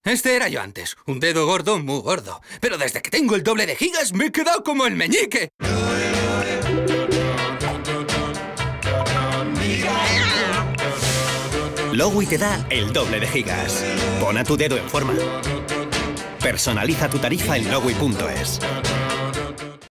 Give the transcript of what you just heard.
Este era yo antes, un dedo gordo, muy gordo. Pero desde que tengo el doble de gigas me he quedado como el meñique. Lowy te da el doble de gigas. Pon a tu dedo en forma. Personaliza tu tarifa en lowy.es.